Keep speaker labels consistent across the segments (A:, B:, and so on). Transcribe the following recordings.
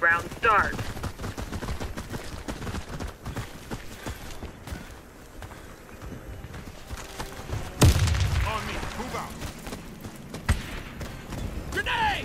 A: Round start.
B: On me. Move out.
C: Grenade!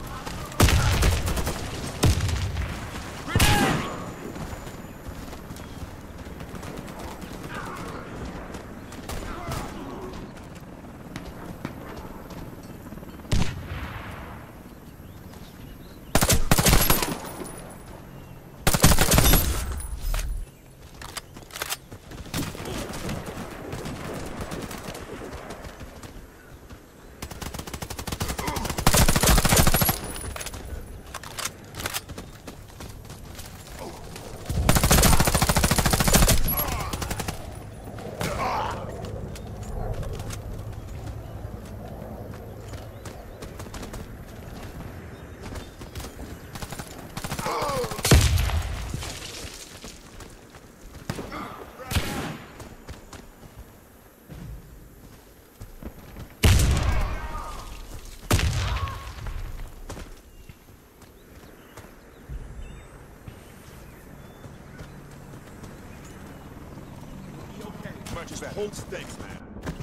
B: Much as that whole stinks, man.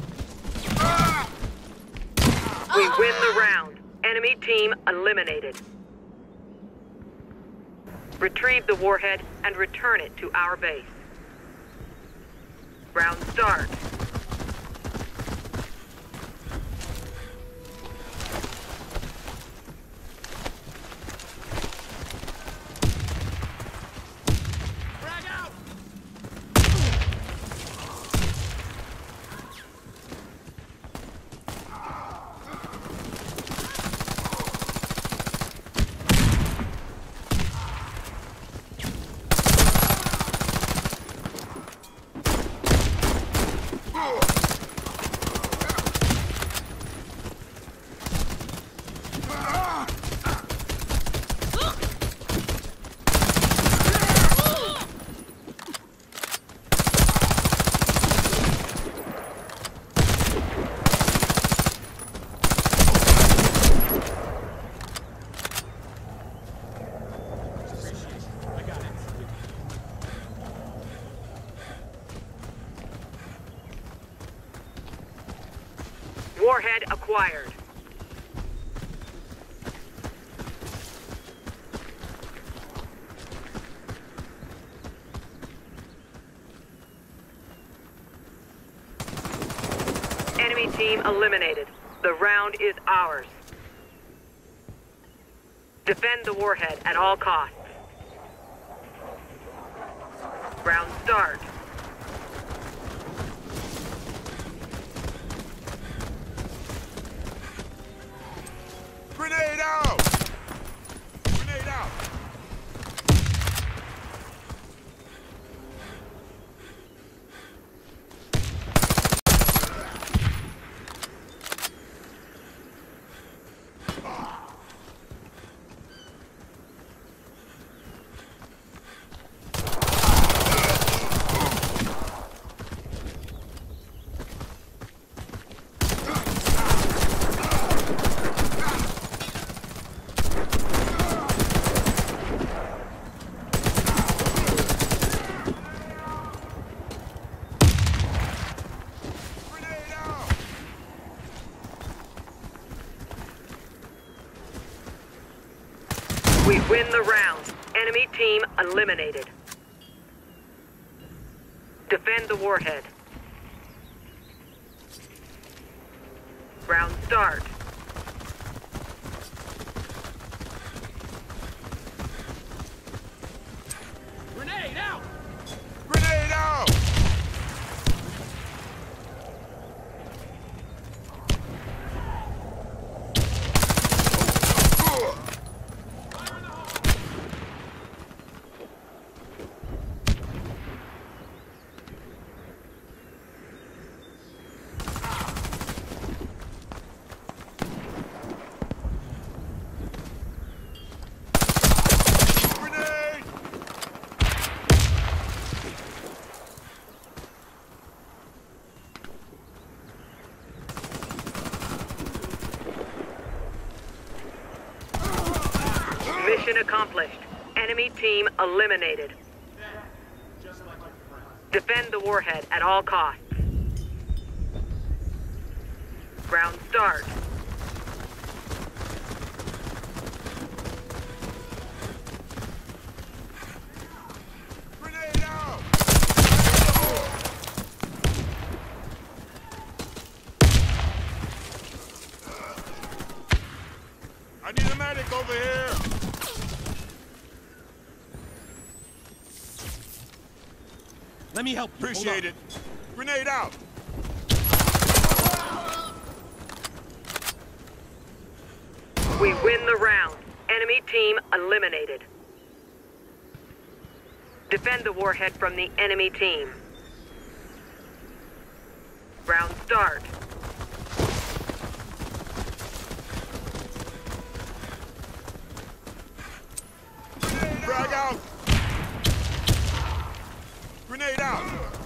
A: We win the round. Enemy team eliminated. Retrieve the warhead and return it to our base. Round start.
C: Frag out!
A: Warhead acquired. Enemy team eliminated. The round is ours. Defend the warhead at all costs. Round start.
B: Grenade out! Grenade out!
A: We win the round. Enemy team eliminated. Defend the warhead. Round start.
C: Grenade out!
B: Grenade out!
A: Mission accomplished. Enemy team eliminated. Defend the warhead at all costs. Round start.
B: Grenade out! I need a medic over here!
C: Let me help you.
B: Appreciate it. Grenade out!
A: We win the round. Enemy team eliminated. Defend the warhead from the enemy team. Round start.
B: Frag out! Grenade out!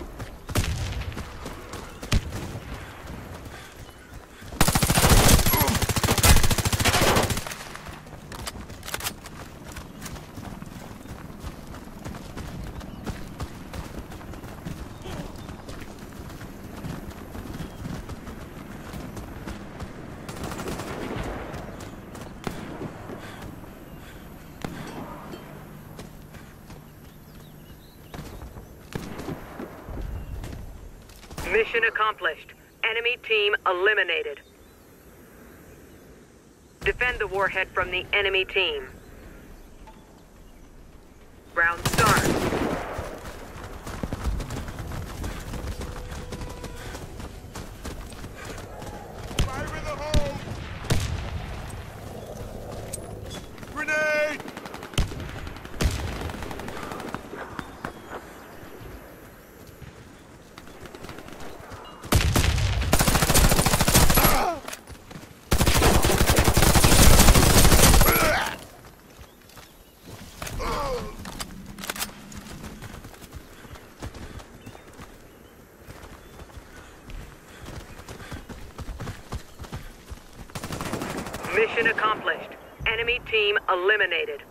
A: Mission accomplished. Enemy team eliminated. Defend the warhead from the enemy team. Round start.
B: Fire in the hole! Grenade!
A: Mission accomplished. Enemy team eliminated.